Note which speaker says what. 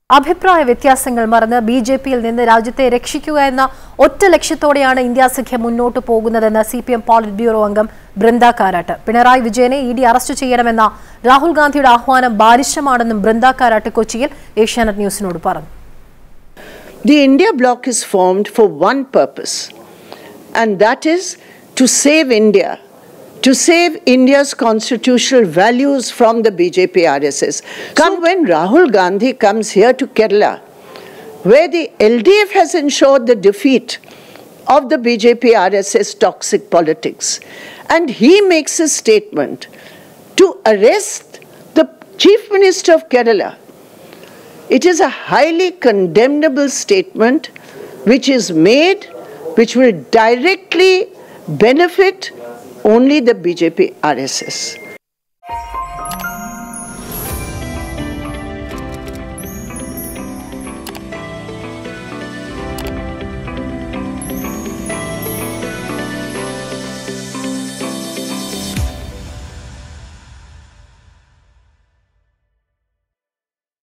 Speaker 1: അഭിപ്രായ വ്യത്യാസങ്ങൾ മറന്ന് ബിജെപിയിൽ നിന്ന് രാജ്യത്തെ രക്ഷിക്കുക എന്ന ഒറ്റ ലക്ഷ്യത്തോടെയാണ് ഇന്ത്യ സഖ്യം മുന്നോട്ട് പോകുന്നതെന്ന് സിപിഎം പോളിറ്റ് ബ്യൂറോ അംഗം ബൃന്ദ കാരാട്ട്. പിണറായി വിജയനെ ഇഡി അറസ്റ്റ് ചെയ്യണമെന്ന രാഹുൽ ഗാന്ധിയുടെ ആഹ്വാനം ബാലിശമാണെന്നും ബൃന്ദ കാരാട്ട് കൊച്ചിയിൽ ഏഷ്യാനെറ്റ് ന്യൂസിനോട് പറഞ്ഞു.
Speaker 2: The India bloc is formed for one purpose, and that is to save India. To save India's constitutional values from the BJP RSS. When Rahul Gandhi comes here to Kerala, where the LDF has ensured the defeat of the BJP RSS toxic politics, and he makes a statement to arrest the Chief Minister of Kerala, it is a highly condemnable statement which is made, which will directly benefit only the BJP RSS.